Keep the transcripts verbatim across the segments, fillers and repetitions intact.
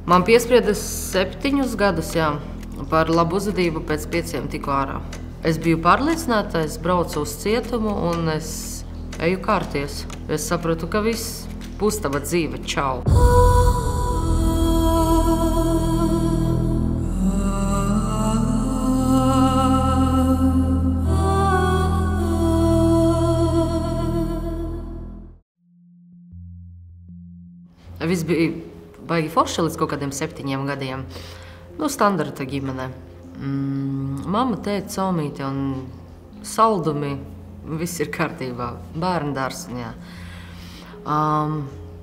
Man piesprieda septiņus gadus, jā, par labu uzvedību pēc pieciem tiku ārā. Es biju pārliecināta, es braucu uz cietumu un es eju kārties. Es sapratu, ka viss būs tava dzīve. Čau! Viss bija baigi forši līdz kaut kādiem septiņiem gadiem. Nu, standarta ģimene. Mm, mamma, tēti, somīti un saldumi. Viss ir kārtībā. Bērndārs un jā. Um,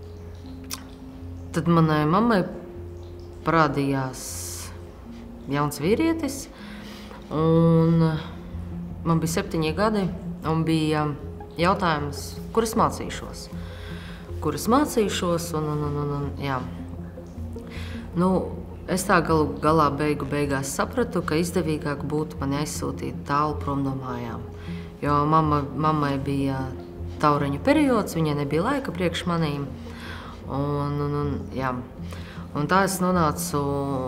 tad manai mammai parādījās jauns vīrietis. Un man bija septiņi gadi un bija jautājums, kur es mācīšos. Kur es mācīšos, un, un, un, un, un jā. Nu, es tā galu galā beigu beigās sapratu, ka izdevīgāk būtu mani aizsūtīt tālu prom no mājām. Jo mamma, mammai bija taureņu periods, viņai nebija laika priekš manīm. Un, un, un, jā. Un tā es nonācu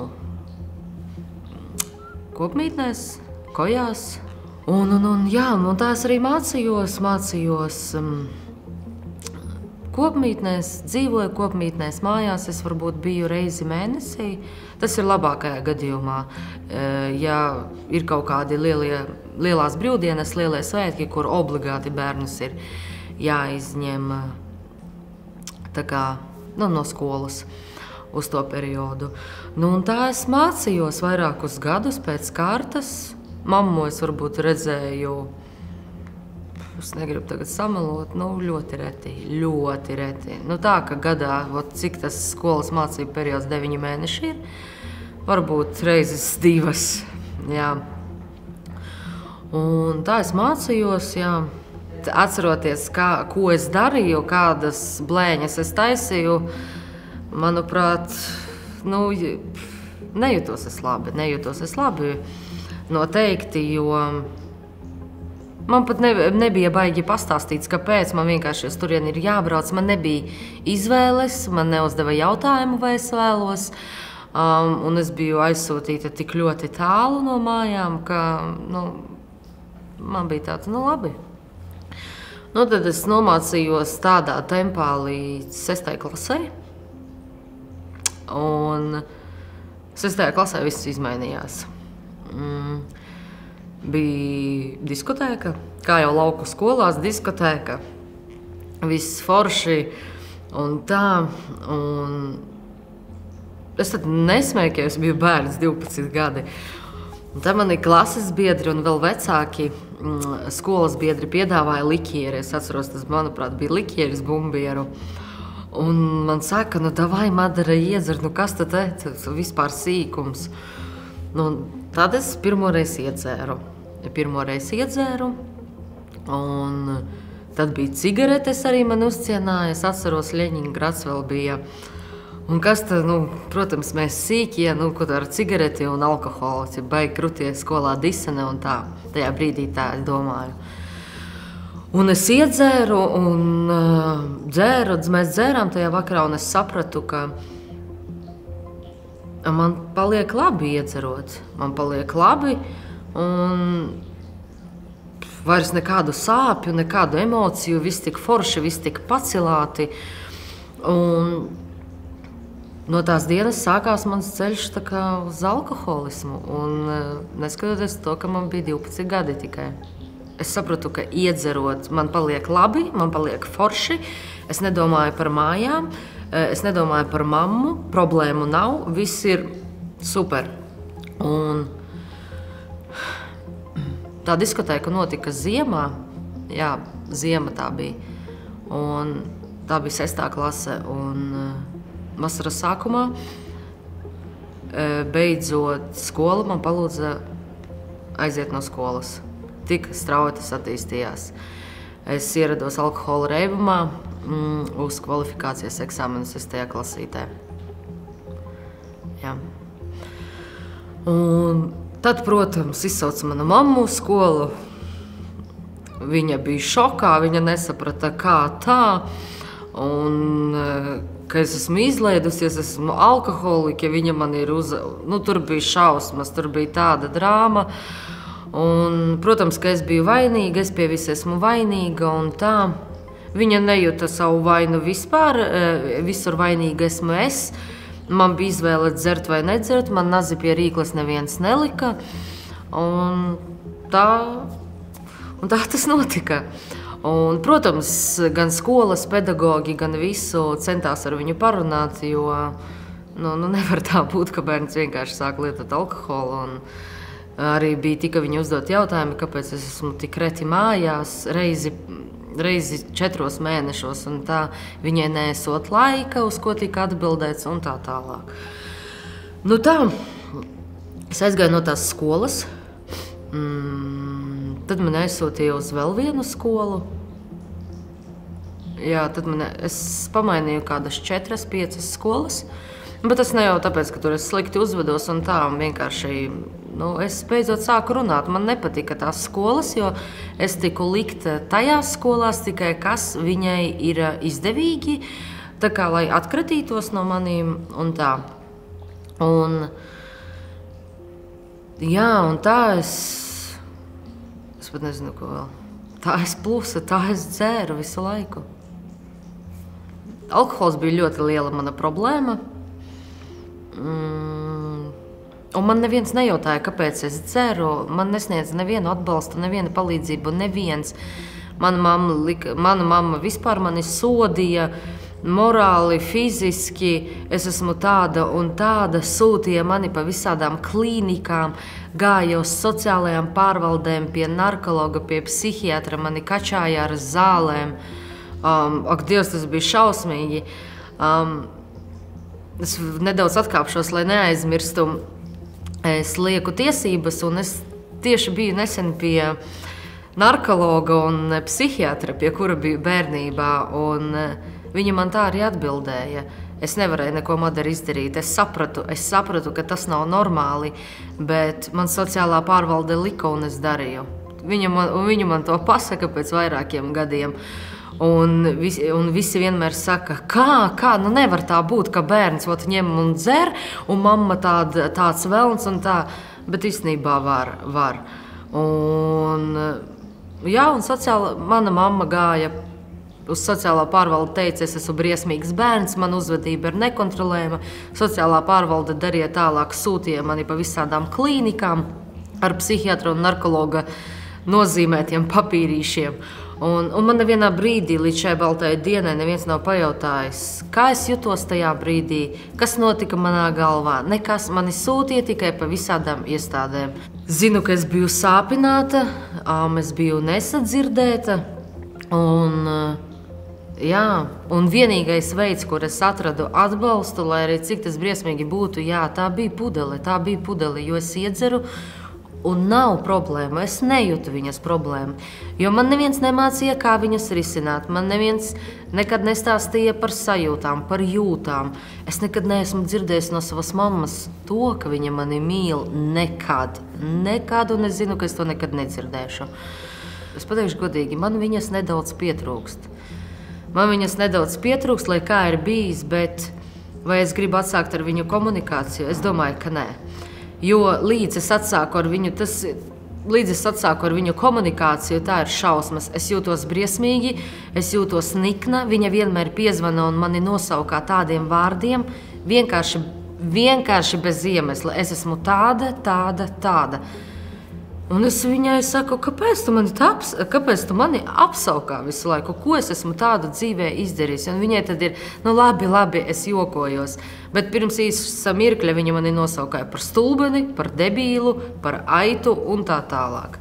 kopmītnēs, kojās. Un, un, un, jā, un tā es arī mācījos, mācījos... Um, Kopmītnēs, dzīvoju kopmītnēs, mājās es varbūt biju reizi mēnesī. Tas ir labākajā gadījumā. Ja ir kaut kādi lielie, lielās brīvdienas, lielie svētki, kur obligāti bērnus ir jāizņem tā kā, nu, no skolas uz to periodu. Nu, un tā es mācījos vairākus gadus pēc kārtas. Mammu es varbūt redzēju. Es negribu tagad samelot, nu, ļoti reti, ļoti reti. Nu, tā, ka gadā, ot, cik tas skolas mācību periods deviņi mēneši ir, varbūt reizes divas, jā. Un tā es mācījos, jā. Atceroties, kā, ko es darīju, kādas blēņas es taisīju, manuprāt, nu, nejūtos es labi, nejūtos es labi noteikti, jo man pat ne, nebija baigi pastāstīts, kāpēc man vienkārši uz turieni ir jābrauc. Man nebija izvēles, man neuzdeva jautājumu, vai es vēlos. Um, un es biju aizsūtīta tik ļoti tālu no mājām, ka nu, man bija tāds, nu labi. Nu, tad es nomācījos tādā tempā līdz sestai klasē. Un sestajā klasē viss izmainījās. Mm. Bija diskotēka, kā jau lauku skolās diskotēka. Viss forši un tā. Un es tad nesmēju, ka es biju bērns, divpadsmit gadi. Un tad mani klases biedri un vēl vecāki mm, skolas biedri piedāvāja likieri. Es atceros, tas, manuprāt, bija likieris bumbieru. Un man saka, nu, davai, Madara, iedzer, nu, kas tad te? Tas vispār sīkums. Nu, tad es pirmoreiz iedzēru. Pirmoreiz iedzēru, un tad bija cigaretes arī man uzcienāja. Es atceros, Ļeņingrads vēl bija. Un kas tad, nu, protams, mēs sīkie, nu, kur ar cigareti un alkoholu, ja baigi krutie skolā disene un tā. Tajā brīdī tā, es domāju. Un es iedzēru un uh, dzēru, mēs dzērām tajā vakarā, un es sapratu, ka man paliek labi iedzerot. Man paliek labi. Un vairs nekādu sāpju, nekādu emociju, viss tik forši, viss tik pacilāti. Un no tās dienas sākās mans ceļš tā kā uz alkoholismu. Un neskatoties to, ka man bija divpadsmit gadi tikai. Es sapratu, ka iedzerot man paliek labi, man paliek forši. Es nedomāju par mājām, es nedomāju par mammu, problēmu nav, viss ir super. Un tā diskotēka notika ziemā, jā, ziema tā bija, un tā bija sestā klase, un vasaras sākumā, beidzot skolu, man palūdza aiziet no skolas. Tik strauji tas attīstījās. Es ierados alkohola reibumā mm, uz kvalifikācijas eksāmenu sestajā klasītē. Jā. Un tad, protams, izsauca manu mammu uz skolu. Viņa bija šokā, viņa nesaprata, kā tā. Un ka es esmu izlaidusies, esmu alkoholika, viņa man ir uz... Nu, tur bija šausmas, tur bija tāda drāma. Un, protams, ka es biju vainīga, es pie visa esmu vainīga un tā. Viņa nejūta savu vainu vispār, visur vainīga esmu es. Man bija izvēle dzert vai nedzert, man nazi pie rīkles neviens nelika. Un tā, un tā tas notika. Un, protams, gan skolas pedagogi, gan visu centās ar viņu parunāt, jo nu, nu nevar tā būt, ka bērns vienkārši sāk lietot alkoholu. Un arī bija tika viņa uzdot jautājumi, kāpēc es esmu tik reti mājās, reizi, reizi četros mēnešos, un tā viņai neesot laika, uz ko tika atbildēts, un tā tālāk. Nu tā, es aizgāju no tās skolas. Mm, tad man aizsūtīja uz vēl vienu skolu. Jā, tad man, es pamainīju kādas četras, piecas skolas. Bet tas ne jau tāpēc, ka tur es slikti uzvedos un tā, un vienkārši, nu, es beidzot sāku runāt. Man nepatika tās skolas, jo es tiku likta tajās skolās tikai, kas viņai ir izdevīgi, tā kā, lai atkritītos no manīm un tā. Un, jā, un tā es... Es pat nezinu, ko vēl. Tā es plusa, tā es dzēru visu laiku. Alkohols bija ļoti liela mana problēma. Mm. Un man neviens nejautāja, kāpēc es dzeru. Man nesniedz nevienu atbalstu, nevienu palīdzību, neviens. Mana mamma, lika, mana mamma vispār mani sodīja. Morāli, fiziski, es esmu tāda un tāda, sūtīja mani pa visādām klīnikām, gāja uz sociālajām pārvaldēm, pie narkologa, pie psihiatra, mani kačāja ar zālēm. Um, ak, Dievs, tas bija šausmīgi. Um, es nedaudz atkāpšos, lai neaizmirstu. Es lieku tiesības, un es tieši biju nesen pie narkologa un psihiatra, pie kura biju bērnībā, un viņa man tā arī atbildēja. Es nevarēju neko Madara izdarīt. Es sapratu, es sapratu, ka tas nav normāli, bet man sociālā pārvalde lika un es darīju. Viņa man, viņa man to pasaka pēc vairākiem gadiem. Un visi, un visi vienmēr saka, kā, kā, nu nevar tā būt, ka bērns ot, ņem un dzer, un mamma tād, tāds velns un tā, bet īstenībā var, var. Un, jā, un sociāla, mana mamma gāja uz sociālā pārvalde, teica, es esmu briesmīgs bērns, man uzvedība ir nekontrolējama. Sociālā pārvalde darīja tālāk, sūtīja mani pa visādām klīnikām ar psihiatra un narkologa nozīmētiem papīrīšiem. Un, un man nevienā brīdī līdz šai baltajai dienai neviens nav pajautājis, kā es jutos tajā brīdī, kas notika manā galvā. Nekas mani sūtīja tikai pa visādām iestādēm. Zinu, ka es biju sāpināta, es biju nesadzirdēta. Un, jā, un vienīgais veids, kur es atradu atbalstu, lai arī cik tas briesmīgi būtu, jā, tā bija pudele, tā bija pudele, jo es iedzeru. Un nav problēma, es nejūtu viņas problēmu, jo man neviens nemācīja, kā viņas risināt. Man neviens nekad nestāstīja par sajūtām, par jūtām. Es nekad neesmu dzirdējis no savas mammas to, ka viņa mani mīl nekad. Nekad, un es zinu, ka es to nekad nedzirdēšu. Es pateikšu godīgi, man viņas nedaudz pietrūkst. Man viņas nedaudz pietrūkst, lai kā ir bijis, bet vai es gribu atsākt ar viņu komunikāciju? Es domāju, ka nē. Jo līdz es atsāku ar viņu, tas, līdz es atsāku ar viņu komunikāciju, tā ir šausmas. Es jūtos briesmīgi, es jūtos nikna, viņa vienmēr piezvana un mani nosauka tādiem vārdiem, vienkārši, vienkārši bez iemesla. Es esmu tāda, tāda, tāda. Un es viņai saku, kāpēc tu mani, taps, kāpēc tu mani apsaukā visu laiku, ko es esmu tādu dzīvē izdarījis. Un viņai tad ir, nu labi, labi, es jokojos. Bet pirms īsa mirkļa viņa mani nosaukāja par stulbeni, par debīlu, par aitu un tā tālāk.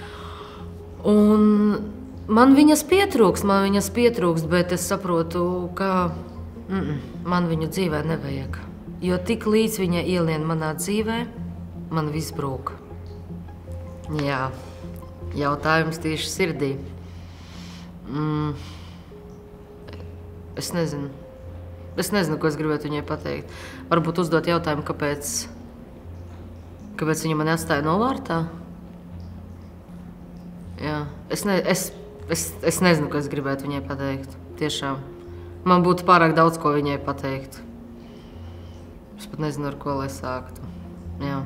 Un man viņas pietrūkst, man viņas pietrūkst, bet es saprotu, ka mm -mm, man viņu dzīvē nevajag. Jo tik līdz viņa ielien manā dzīvē, man viss brūk. Jā, jautājums tieši sirdī. Mm. Es nezinu. Es nezinu, ko es gribētu viņai pateikt. Varbūt uzdot jautājumu, kāpēc, kāpēc viņa mani atstāja novārtā? Jā, es, ne, es, es, es nezinu, ko es gribētu viņai pateikt. Tiešām. Man būtu pārāk daudz, ko viņai pateikt. Es pat nezinu, ar ko lai sāktu. Jā.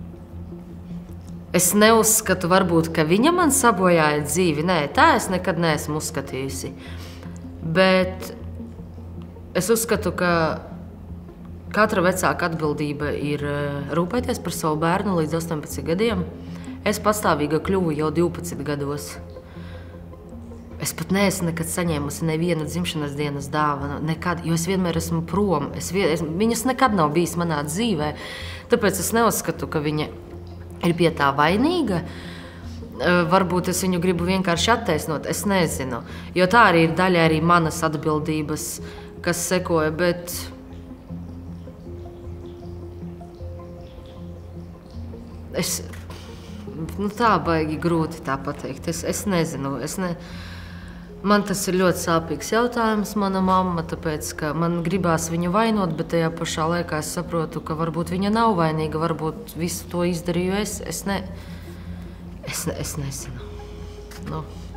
Es neuzskatu, varbūt, ka viņa man sabojāja dzīvi. Nē, tā es nekad neesmu uzskatījusi. Bet es uzskatu, ka katra vecāka atbildība ir rūpēties par savu bērnu līdz astoņpadsmit gadiem. Es pastāvīga kļuvu jau divpadsmit gados. Es pat neesmu nekad saņēmusi nevienu dzimšanas dienas dāvanu, nekad, jo es vienmēr esmu prom. Es, es, viņas nekad nav bijis manā dzīvē, tāpēc es neuzskatu, ka viņa ir pie tā vainīga. Varbūt es viņu gribu vienkārši attaisnot, es nezinu, jo tā arī ir daļa arī manas atbildības, kas sekoja, bet es, nu tā baigi grūti tā pateikt, es, es nezinu, es ne... Man tas ir ļoti sāpīgs jautājums, mana mamma, tāpēc, ka man gribās viņu vainot, bet tajā pašā laikā es saprotu, ka varbūt viņa nav vainīga, varbūt visu to izdarīju es. Es, ne, es, ne, es nezinu. Nu,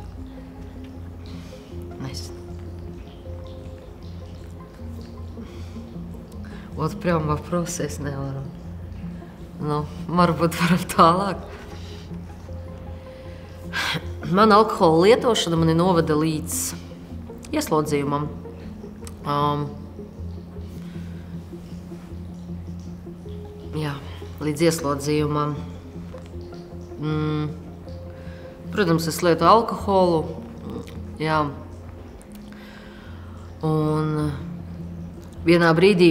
nezinu. Вот прям вопрос es nevaru. Nu, varbūt varam tālāk. Man alkohola lietošana mani noveda līdz ieslodzījumam. Um, jā, līdz ieslodzījumam. Mm, protams, es lietu alkoholu. Jā. Un vienā brīdī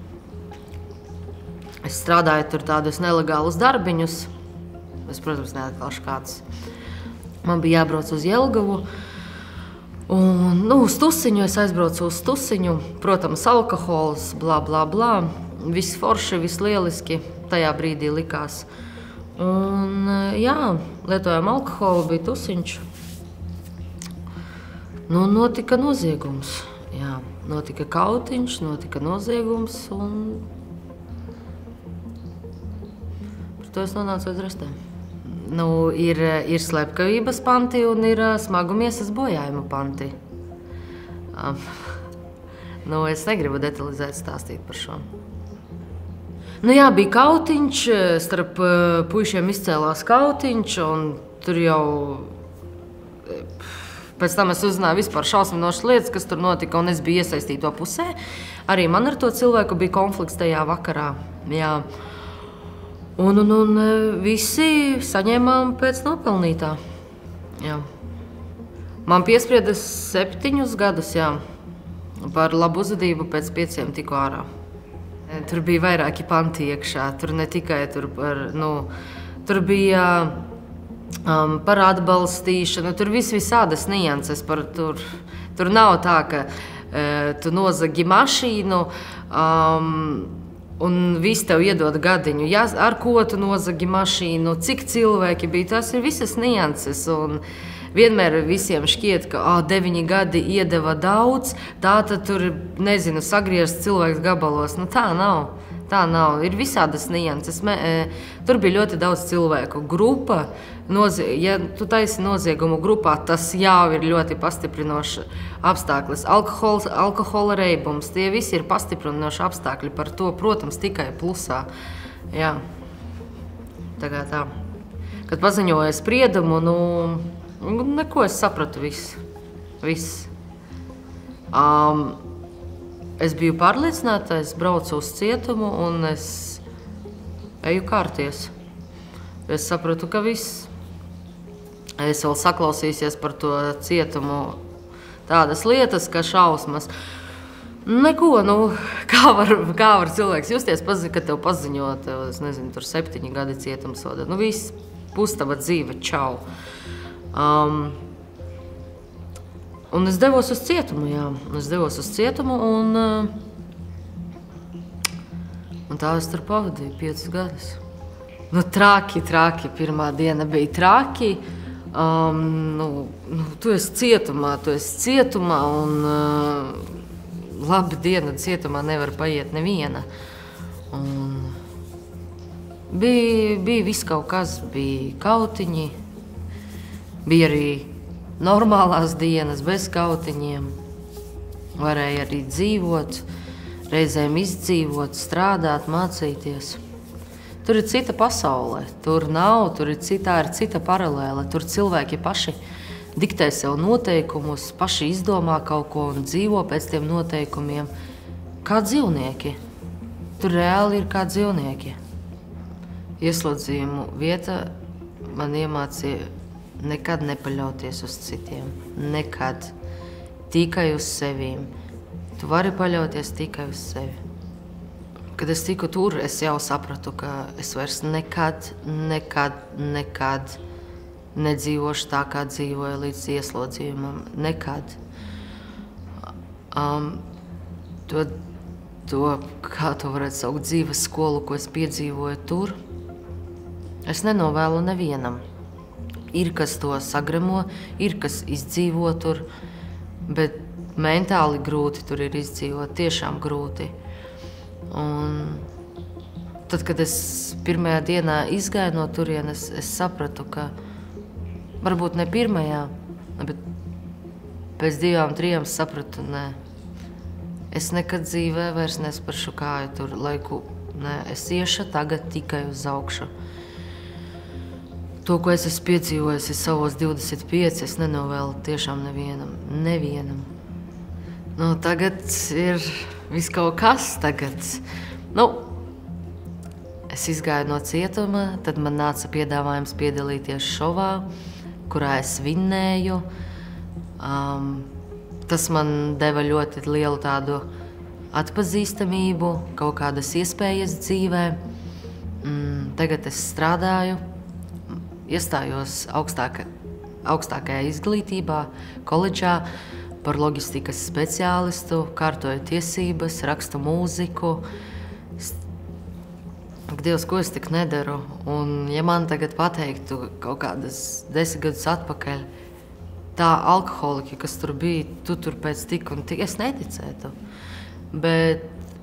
es strādāju tur tādus nelegālus darbiņus. Es, protams, neatklāšu kādus. Man bija jābrauc uz Jelgavu, un, nu, uz Tusiņu, es aizbraucu uz Tusiņu, protams, alkohols, blā, blā, blā, viss forši, viss lieliski, tajā brīdī likās. Un, jā, lietojām alkoholu, bija Tusiņš. Nu, notika noziegums, jā, notika kautiņš, notika noziegums, un par to es nonācu uz restēm. Nu, ir, ir slepkavības panti un ir smagumiesas bojājuma panti. Um, nu, es negribu detalizēt stāstīt par šo. Nu jā, bija kautiņš, starp puišiem izcēlās kautiņš, un tur jau... Pēc tam es uzzināju vispār šausminošas lietas, kas tur notika, un es biju iesaistīto pusē. Arī man ar to cilvēku bija konflikts tajā vakarā. Jā. Un, un, un visi saņēmām pēc nopelnītā. Jā. Man piesprieda septiņus gadus, jā, par labu uzvedību pēc pieciem tiku ārā. Tur bija vairāki panti iekšā, tur ne tikai tur par, nu, tur bija um, par atbalstīšanu, tur vis visādas nianses par tur. Tur nav tā, ka uh, tu nozagi mašīnu, um, un viss tev iedod gadiņu, ja, ar ko tu nozagi mašīnu, cik cilvēki bija, tās ir visas nianses. Un vienmēr visiem šķiet, ka oh, deviņi gadi iedeva daudz, tā tad tur, nezinu, sagriezt cilvēks gabalos. Nu, tā nav, tā nav. Ir visādas nianses. Me, e, tur bija ļoti daudz cilvēku. Grupa, nozie, ja tu taisi noziegumu grupā, tas jau ir ļoti pastiprinošs apstākļus. Alkohols, alkohola reibums, tie visi ir pastiprinoši apstākļi. Par to, protams, tikai plusā. Jā. Tagad tā. Kad paziņoja spriedumu, nu, neko es sapratu viss. Viss. Um, es biju pārliecināta, es braucu uz cietumu un es eju kārties. Es sapratu, ka viss. Es vēl saklausīsies par to cietumu tādas lietas, ka šausmas. Neko, nu, kā var, kā var cilvēks justies, pazi, kad tev paziņo, tev, es nezinu, tur septiņi gadi cietumsoda. Nu, viss, pustava dzīve, čau. Um, un es devos uz cietumu, jā. Es devos uz cietumu un, un tā es tur pavadīju piecus gadus. Nu, traki, traki, pirmā diena bija traki. Um, nu, nu, tu esi cietumā, tu esi cietumā un uh, labi diena cietumā nevar paiet neviena. Un bija, bija viss kaut kas, bija kautiņi, bija arī normālās dienas bez kautiņiem. varēja arī dzīvot, reizēm izdzīvot, strādāt, mācīties. Tur ir cita pasaule, tur nav, tur ir cita, ir cita paralēle. Tur cilvēki paši diktē sev noteikumus, paši izdomā kaut ko un dzīvo pēc tiem noteikumiem. Kā dzīvnieki. Tur reāli ir kā dzīvnieki. Ieslodzījumu vieta man iemācīja nekad nepaļauties uz citiem. Nekad. Tikai uz sevīm. Tu vari paļauties tikai uz sevi. Kad es tiku tur, es jau sapratu, ka es vairs nekad, nekad, nekad nedzīvošu tā, kā dzīvoju līdz ieslodzījumam. Nekad. Um, to, to, kā to varētu saukt, dzīves skolu, ko es piedzīvoju tur, es nenovēlu nevienam. Ir, kas to sagremo, ir, kas izdzīvo tur, bet mentāli grūti tur ir izdzīvot, tiešām grūti. Un tad, kad es pirmajā dienā izgāju no turienes, es sapratu, ka varbūt ne pirmajā, bet pēc divām, trijām sapratu, nē. Es nekad dzīvē vairs nesparšu kāju tur laiku. Nē, es iešu tagad tikai uz augšu. To, ko es esmu piedzīvojis savos divdesmit pieci, es nenovēlu tiešām nevienam. Nevienam. Nu, tagad ir viss kaut kas tagad. Nu, es izgāju no cietuma, tad man nāca piedāvājums piedalīties šovā, kurā es vinnēju. Um, tas man deva ļoti lielu tādu atpazīstamību, kaut kādas iespējas dzīvē. Mm, tagad es strādāju. Iestājos augstāka, augstākajā izglītībā, koledžā par loģistikas speciālistu, kārtoju tiesības, rakstu mūziku. Ak, Dievs, ko es tik nedaru? Un ja man tagad pateiktu kaut kādas desmit gadus atpakaļ, tā alkoholiķi, kas tur bija, tu tur pēc tik un tik, es neticētu. Bet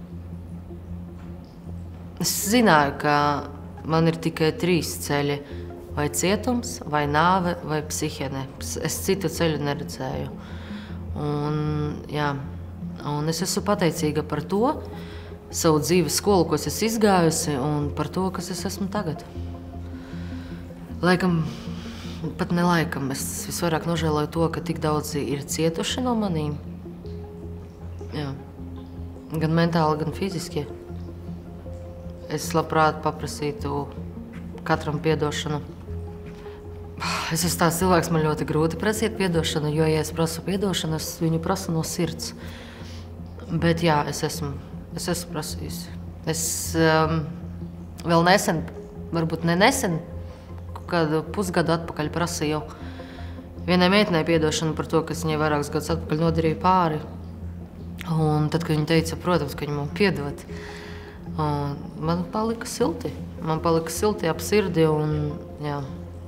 es zināju, ka man ir tikai trīs ceļi. Vai cietums, vai nāve, vai psihēne. Es citu ceļu neredzēju. Un, jā, un es esmu pateicīga par to, savu dzīves skolu, ko es esmu izgājusi, un par to, kas es esmu tagad. Laikam, pat ne laikam, es visvairāk nožēloju to, ka tik daudzi ir cietuši no manīm. Jā. Gan mentāli, gan fiziski. Es labprāt paprasītu katram piedošanu. Es esmu tāds cilvēks, man ļoti grūti prasīt piedošanu, jo, ja es prasu piedošanu, es viņu prasu no sirds. Bet jā, es esmu, es esmu prasījusi. Es um, vēl nesen, varbūt ne nesen, kādu pusgadu atpakaļ prasīju vienai meitenei piedošanu par to, kas viņai vairākus gadus atpakaļ nodarīja pāri. Un tad, kad viņa teica, protams, ka viņa man piedod, un man palika silti. Man palika silti ap sirdi un, jā.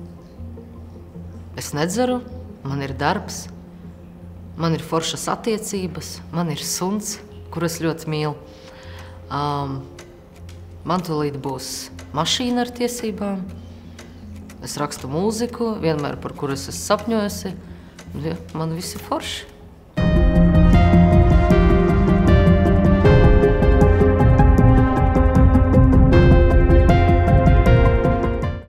Es nedzeru, man ir darbs, man ir foršas attiecības, man ir suns, kur es ļoti mīlu. Um, man tūlīt būs mašīna ar tiesībām. Es rakstu mūziku, vienmēr par kuru es esmu sapņojusi. Man viss ir forši.